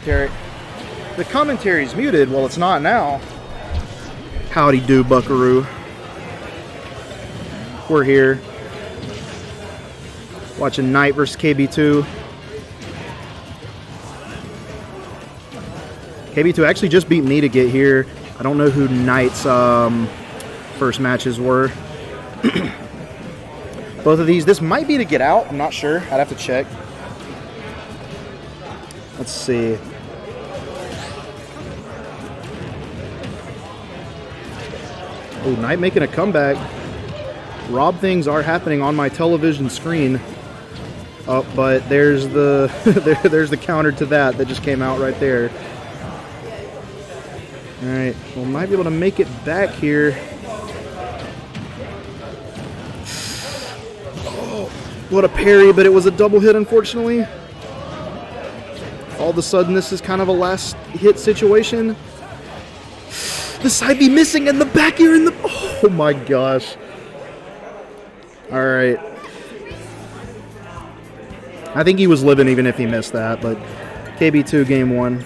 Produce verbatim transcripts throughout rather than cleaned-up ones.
commentary. The commentary's muted. Well, it's not now. Howdy do, buckaroo. We're here. Watching Knight versus K B two. K B two actually just beat me to get here. I don't know who Knight's um, first matches were. Both of these, this might be to get out. I'm not sure. I'd have to check. Let's see. Oh, Knight making a comeback. Rob things are happening on my television screen. Oh, but there's the there, there's the counter to that that just came out right there. All right, well, might be able to make it back here. Oh, what a parry, but it was a double hit, unfortunately. All of a sudden, this is kind of a last hit situation. The side B missing and the back here in the... Oh my gosh. All right. I think he was living even if he missed that, but K B two game one.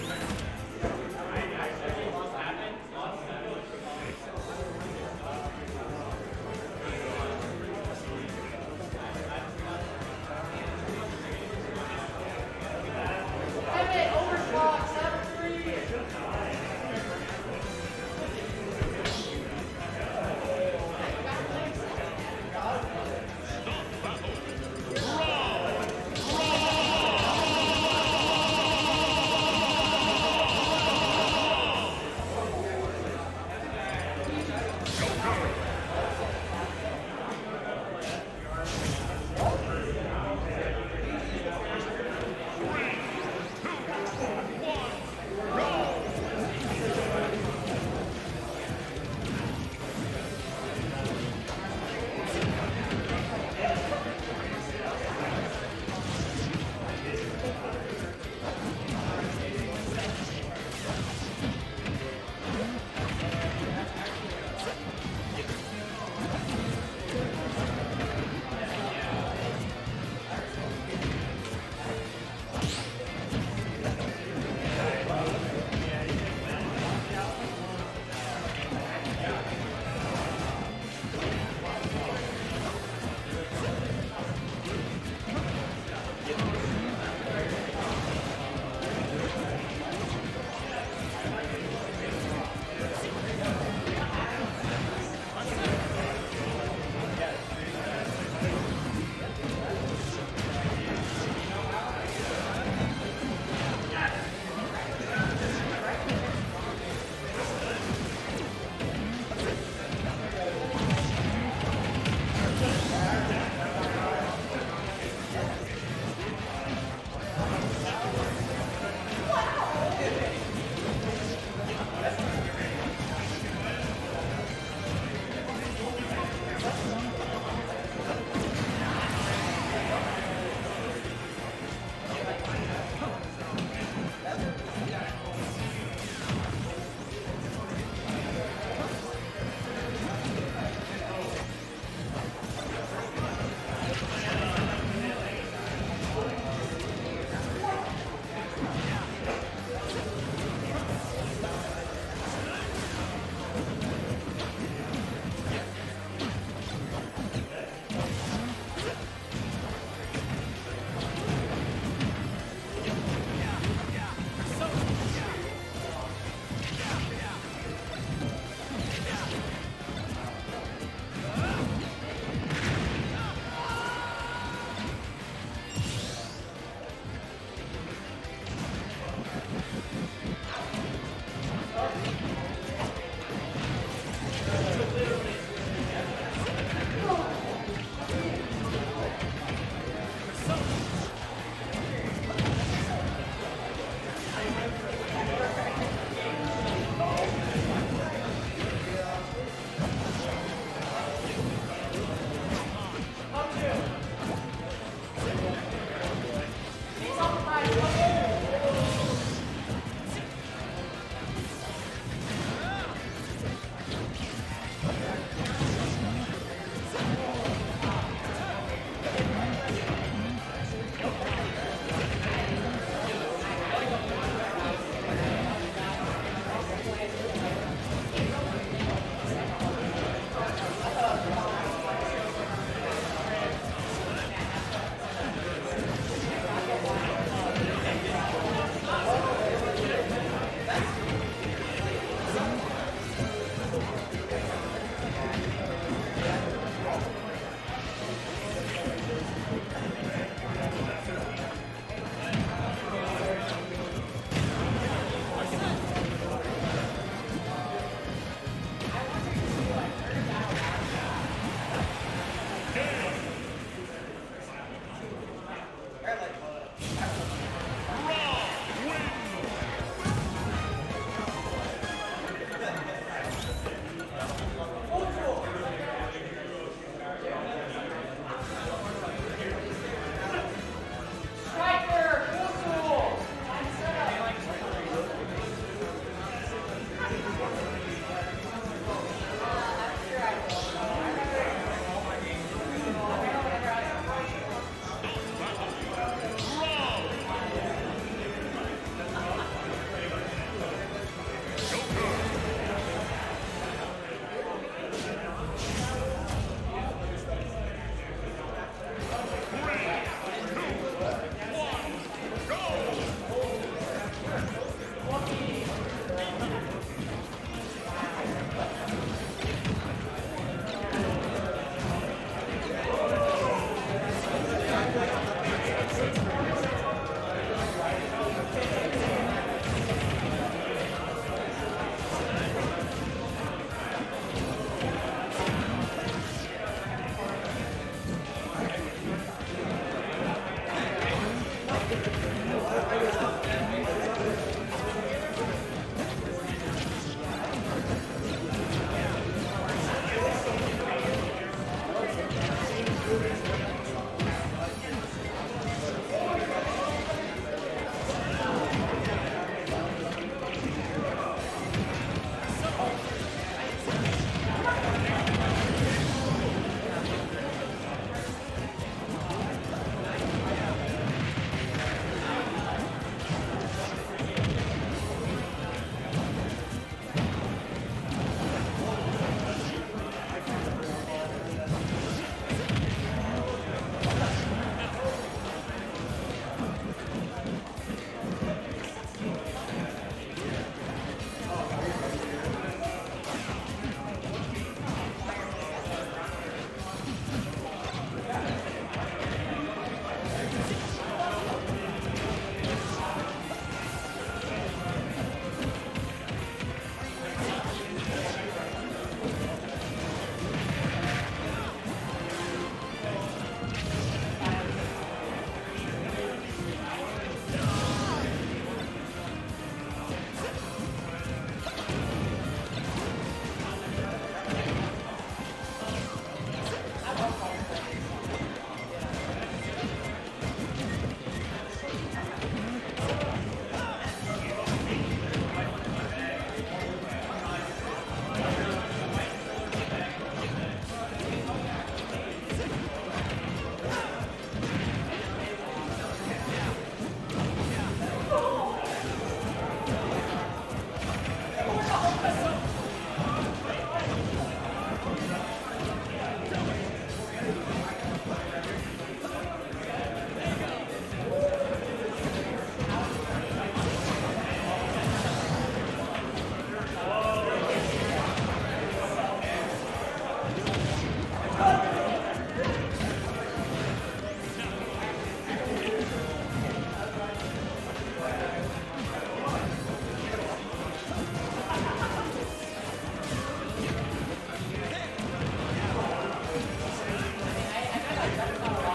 Thank you.